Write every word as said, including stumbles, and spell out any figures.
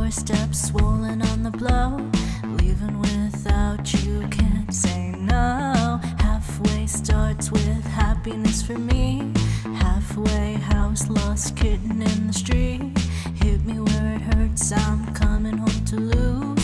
doorstep swollen on the blow. Leaving without you, can't say no. Halfway starts with happiness for me. Halfway house, lost kitten in the street. Hit me where it hurts, I'm coming home to lose.